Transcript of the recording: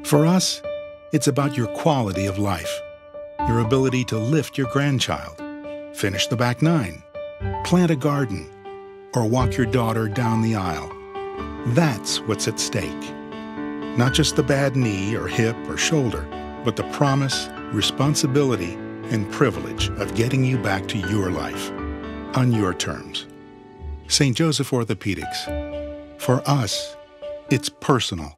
For us, it's about your quality of life, your ability to lift your grandchild, finish the back nine, plant a garden, or walk your daughter down the aisle. That's what's at stake. Not just the bad knee or hip or shoulder, but the promise, responsibility, and privilege of getting you back to your life, on your terms. St. Joseph Orthopedics. For us, it's personal.